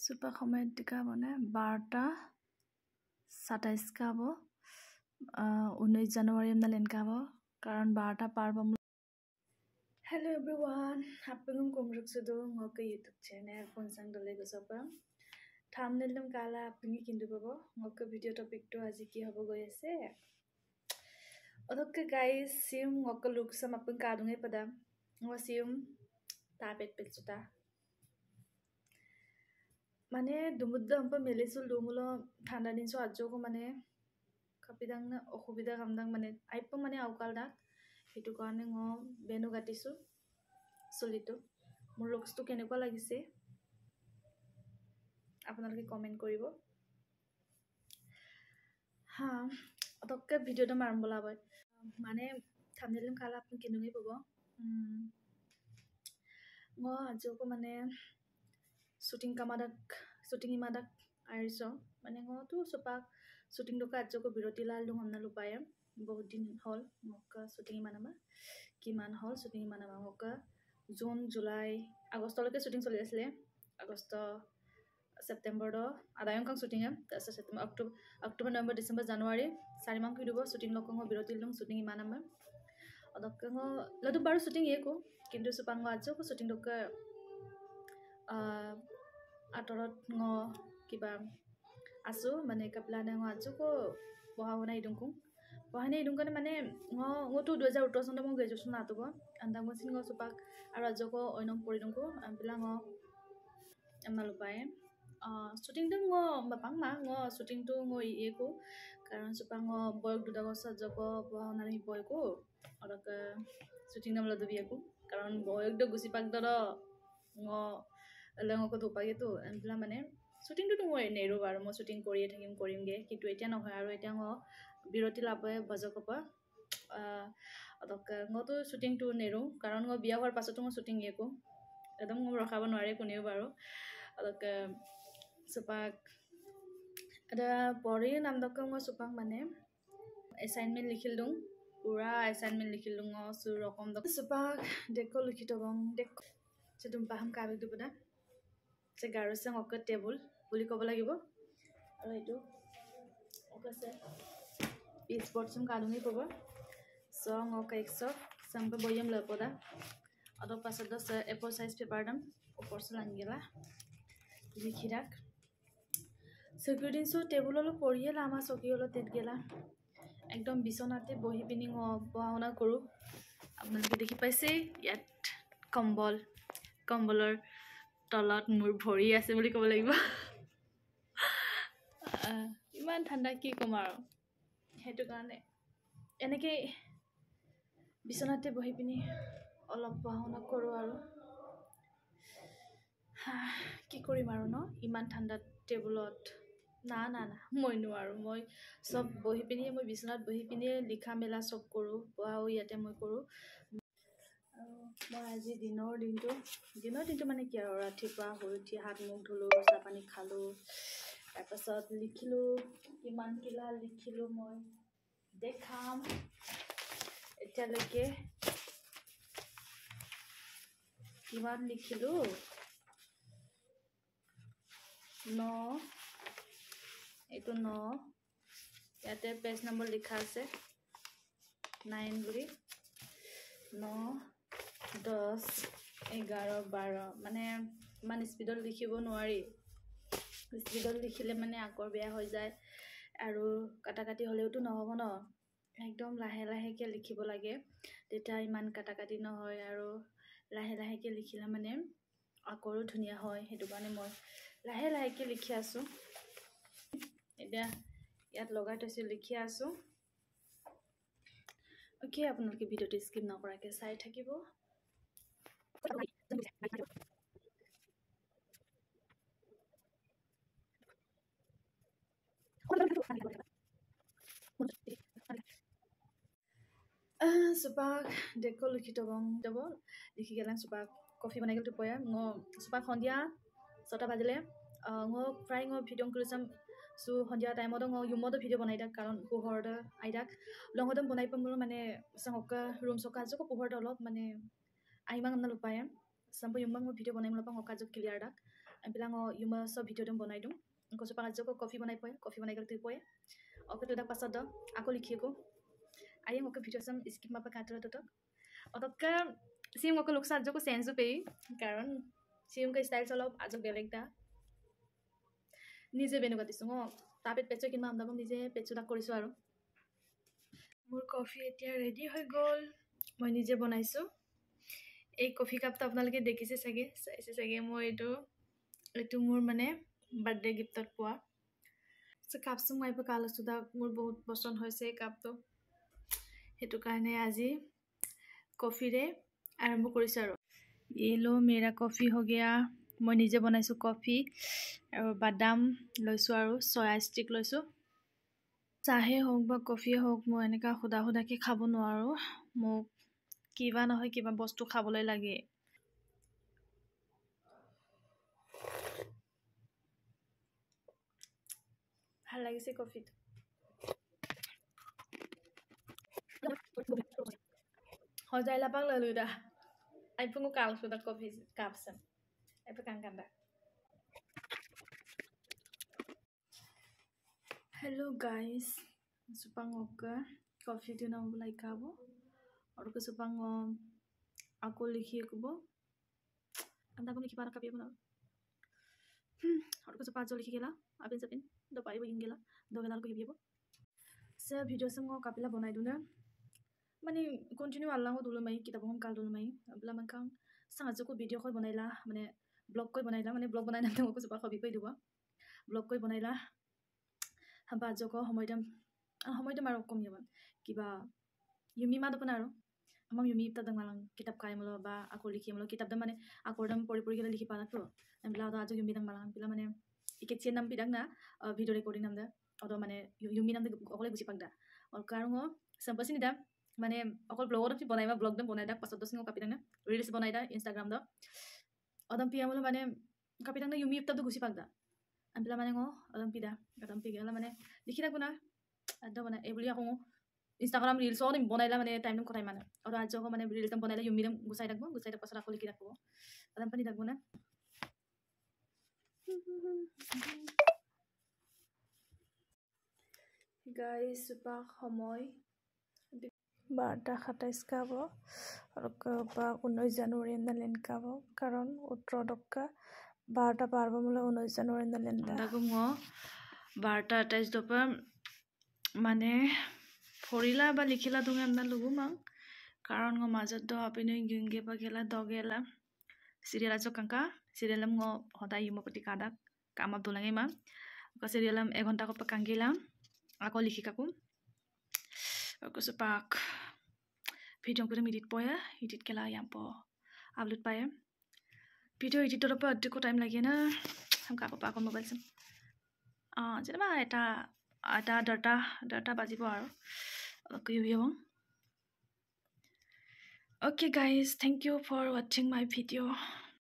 Super comment tika bone 12:27 kabo 19 January na len kabo karon 12 parbo. Hello everyone, apung kumruk sudo ngoke YouTube channel ponsang dole gosapa thumbnail dum kala apuni kindu babo ngoke video topic to aji ki hobo goi ase odokke guys sim ngoke look sam apung kadunge pada ngo sim ta pet pet suta মানে দুমুদ্দা হম্পা মেলেsul দুমুলো ঠান্ডা দিন so আজো কো মানে কাপিদাং না অসুবিধা কামদাং মানে আইপ মানে আউকাল দা হেতু কাৰণে ङ বেনু গাটিছো সলিটো মোৰ লুকস তো কেনেকুৱা লাগিছে আপোনালোকে কমেন্ট কৰিব হা অতকে ভিডিওটো মাৰম বলাবই মানে থাম্বনেইল কালা আপুনি কিনুগে পাব ङ আজো কো মানে shooting imadak airiso mane ngo tu sopak shooting doka ajjo ko biroti lal dum hamna lupaye bahut din hol moka shooting manama kiman hol shooting manama moka June July August leke shooting choli asle August September do adayong kang shooting am tasa September October November December January 4 mang kidubo shooting lokko ngo biroti lum shooting manama odok ngo ladu baru shooting eko kintu supang ajjo ko shooting doka atorot ngo kiba asu mane kaplana ngo asu ko bahawna idungku bahane idungkane mane ngo tu 2018 sonda mo graduation atugo anda ngo sin ngo supak aru ajoko oinong poridungku ampila ngo amna lupaye shooting dum ngo bapang ma ngo shooting tu ngo eko karon supang ngo boyok dudago sajoko bahawna ni boyko oraka shooting dum ladu biaku karon boyok do gusipak doro ngo lengo ko dupage to empla mane shooting to moi neru bar mo shooting koriye thakim korimge kitu etia no hoy aru etia ngo biroti labe bajoko pa adok ngo to shooting to neru karon ngo biya hor paso to ngo shooting eko edom ngo rakhaba nware kuneu baro adok supak ada pori nam dok ngo supak mane assignment likhil dung pura assignment likhil dung ngo su rokom dok supak deko likhito bang dek sedum paham ka du bada se garose ngok table বুলি কব লাগিব আৰু এটো ওকছে স্পৰ্টছ সম কাদুনি পব সো ngok 100 sampai boyam lepoda atau pas ada A4 size paper dam opor selangila likhirak security so table lo poriye lama soki holo tet gela একদম বিছনাতে বহি পিনি পঢ়াওনা কৰো আপোনালোকে দেখি পাইছে ইয়াত কম্বলৰ তলত মোৰ ভৰি আছে বুলি ক'ব লাগিব ইমান ঠাণ্ডা কি কম আৰু হেতু কাৰণে এনেকে বিছনাতে বহি পিনি অলপ পঢ়াওনা কৰো আৰু কি কৰিম আৰু ন ইমান ঠাণ্ডা টেবুলত না মই নোৱাৰো মই সব বহি পিনি মই বিছনাত বহি পিনি লিখা মেলা সব কৰো পঢ়াও ইয়াতে মই কৰো মই আজি দিনৰ দিনটো মানে কি আৰু ৰাতিপুৱা হৈ উঠি হাত মুখ ধুলো চাহ পানী খালো তাৰপাছত লিখিলো কিমান কিলা লিখিলো মই দেখাম এতিয়ালৈকে কিমান লিখিলো 9 এইটো 9 ইয়াতে পেজ নম্বৰ লিখা আছে 9 বুলি 9 10 11 12 মানে মান স্পিডত লিখিব নোৱাৰি স্পিডত লিখিলে মানে আকৰ বেয়া হৈ যায় আৰু কাটাকাটি হলেওটো নহব ন একদম লাহে লাহেকে লিখিব লাগে তেতিয়া ইমান কাটাকাটি নহয় আৰু লাহে লাহেকে লিখিলে মানে আকৰো ধুনিয়া হয় হেতু কাৰণে মই লাহে লাহেকে লিখি আছো এতিয়া ইয়াত লগাই থৈছো লিখি আছো ওকে আপোনালোকে ভিডিওটো স্কিপ নকৰাকে চাই থাকিব supak deko likhito bang double likhi gelan supak coffee banai gel tu poya ngo supak hondia 6টা বাজিলে ngo fry ngo video kurisam su hondia time odo ngo yumodo video banai dak karon pohorda aidak longodam banai pamul mane sangokka room soka joko pohorda olop mane aimang amna lupaya sampai yumbang video banai mulapang okka jok clear dak bilang yuma so video dum bonai dum ko so pa joko coffee bonai gal tu poe oke tu dak pasad do aku likhi ko ayeng oke video sam skip ma pa kato to otoka sim oke luksa joko sense pe karon sim ka style cholo ajok beleg da nije benu gatisu tapet pecho kinma amda nije pecho da korisu aru মোৰ coffee এতিয়া ready হৈ গ'ল মই নিজে বনাইছো এই coffee কাপটো আপোনালোকে দেখিছে চাগে চাইছে চাগে মই এইটো মোৰ মানে বাৰ্থডে গিফ্টত পোৱা সো কাপটো মই কালো সুদা মোৰ বহুত পছন্দ হৈছে এই কাপটো হেতু কাৰণে আজি কফিৰে আৰম্ভ কৰিছো আৰু ये लो मेरा कॉफी हो गया মই নিজে বনাইছো কফি আৰু বাদাম লৈছো আৰু সয়া ষ্টিক লৈছো চাহে হোক বা কফিয়ে হোক মই এনেকা খুদা খুদাকে খাব নোৱাৰো মোক কিবা নহয় কিবা বস্তু খাবলৈ লাগে ভাল লাগিছে কফি হজাই লাপাক ললো দা আইপুঙ্গো কাল সুদা কফি কাপসন আইপু কাঙ্কান্দা हेलो गाइस सुपांग ओका कॉफी दिना बुलाई खाबो और को सुपांग आको लिखिए कुबो अंदा को लिखि पारा कापी बना और को सुपा जो लिखि गेला आपिन सपिन दो पाई बगिन गेला दो गेला को हिबिबो से भिडियो संग कापिला बनाइ दुना माने कन्टिन्यू आलांगो दुलमाई किताबम काल दुलमाई अबला मनखां सांगाजो को भिडियो खय बनाइला माने ब्लॉग कोइ बनाइला माने ब्लॉग बनाइना त को सुपा खबि पइ दुबा ब्लॉग कोइ बनाइला हबा जको हमयदम आरो कम यमन किबा युमी मा दपन आरो हम युमी त दंगालां किताब कायमलो बा आको लिखिमलो किताब द माने आकोरदम परि परि गेला लिखि पाना तो एमला द आज युमी दंगालां पिला माने इकेचे नाम पिदां ना भिडियो रेकर्डिंग नाम द अदो माने युमी नाम द अकले बुझि पागदा और कारणो संपसिनि दा माने अकल ब्लॉग द बनाइबा ब्लॉग द बनाइदा पासत दसिनो कापिदां ना रील्स बनाइदा इंस्टाग्राम द अदम पियामलो माने कापिदां ना युमी त गुसि पागदा आमला माने अदम पिगला माने लिखि थाकुना आदा माने एबुली आको इंस्टाग्राम रील्स और बनाइला माने टाइम दम खटाइ माने और आज जको माने रील्स दम बनाइला युमी दम गुसाइ दा पासत आको लिखि राखबो आदम पनि थाकबो ना गाइस सुपा समय 12:27 কাবো আৰু বা 19 জানুৱাৰী এন্দালেন কাবো কাৰণ 18 টকা 12টা পারবো মলে 19 জানুৱাৰী এন্দালেন দাগো ম 12:28 দপা মানে ফৰিলা বা লিখিলা তুমি আমনা লগু মান কাৰণ গ মাজত দ আপিনে গিংগে পা গেলা দগেলা সিরিয়াল আছো কাঙ্কা সিরিয়ালম গ হদাই ইমপতি কাদাক কাম আব দুলাঙে মা ক সিরিয়ালম 1 ঘন্টা কপা কাঙ্গিলা আকৌ লিখি কাকু আকৌ সুপাক ভিডিও করে মিডিট পয়া এডিট কেলা यापो আপলোড পায় ভিডিও এডিটৰ পৰা অধিক টাইম লাগে না हम কাকো পাকো মোবাইল সম যেবা এটা ডাটা বাজিব আৰু okay video Okay guys, thank you for watching my video.